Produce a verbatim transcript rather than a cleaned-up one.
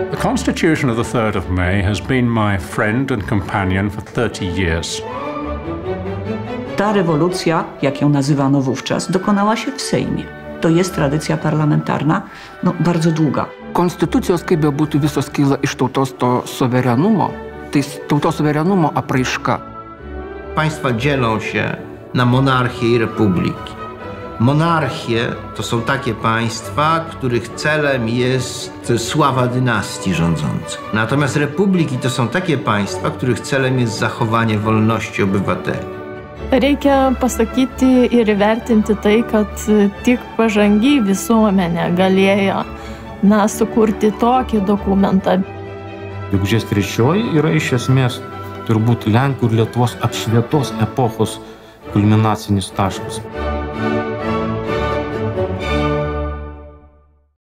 The Constitution of the third of May has been my friend and companion for thirty years. Ta rewolucja, jak ją nazywano wówczas, dokonała się w Sejmie. To jest tradycja parlamentarna, no, bardzo długa. Konstytucijos, kaip bebūtų, visos kyla iš tautos to suverenumo, tai tautos suverenumo apraiška. Państwa dzielą się na monarchię i republiki. Monarchie to są takie państwa, których celem jest sława dynastii rządzących. Natomiast republiki to są takie państwa, których celem jest zachowanie wolności obywateli. Reikia pasakyti ir įvertinti tai, kad tik pažangi visuomenė galėjo na, sukurti tokį dokumentą. Gegužės trečioji yra iš esmės turbūt Lenkų ir Lietuvos apšvietos epochos kulminacinis taškas.